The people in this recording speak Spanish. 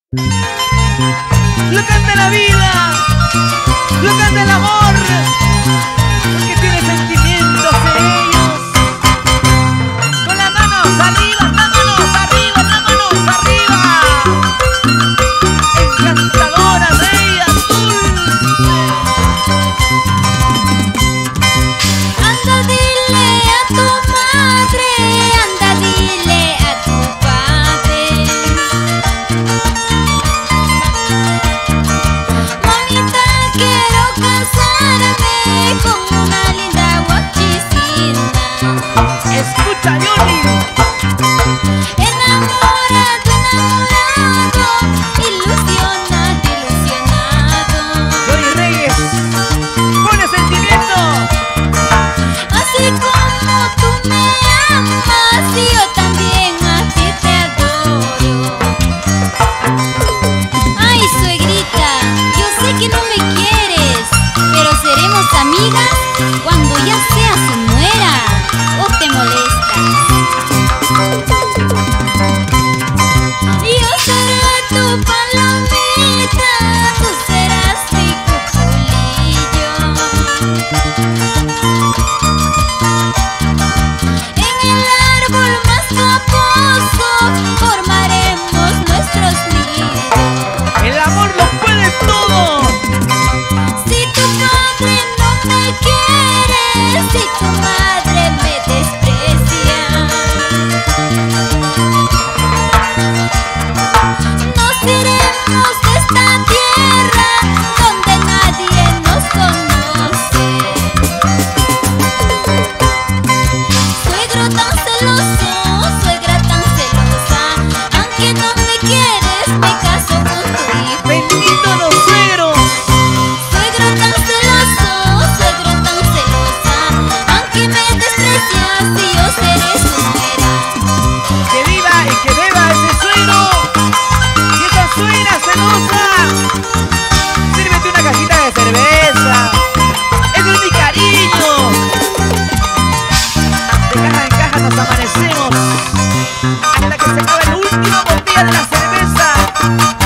Lo canta la vida, lo canta el amor, porque tiene sentimientos en ellos. Con las manos arriba, vámonos arriba, vámonos arriba. Encantadora, bella, dulce. Anda, dile a tu madre, anda, dile a tu padre. Mamita, quiero casarme con una linda guachicina. Escucha, Johnny. Enamorado, enamorado, ilusionado, ilusionado. Johnny Reyes, pone sentimiento. Así como tú me amas, yo también a ti te adoro. Ay, suegrita, yo sé que no me quieres, pero seremos amigas cuando ya seas su nuera. ¿O te molestas? Yo seré tu palomita, tú serás mi cuculillo. En el árbol más famoso formaremos nuestros nidos. El amor lo puede todo. Si tu padre no me quiere, si tu madre me desprecia, nos iremos de esta tierra donde nadie nos conoce. Suegro tan celoso, suegra tan celosa, aunque no me quieres, me caso con tu hijo. Bendito los suegros. Suegro tan celosa, aunque me desprecias y yo seré su nuera. Que viva y que beba ese suegro y esa suegra celosa. Sírvete una cajita de cerveza. Ese es mi cariño. De caja en caja nos amanecemos hasta que se acabe la última botella de la cerveza.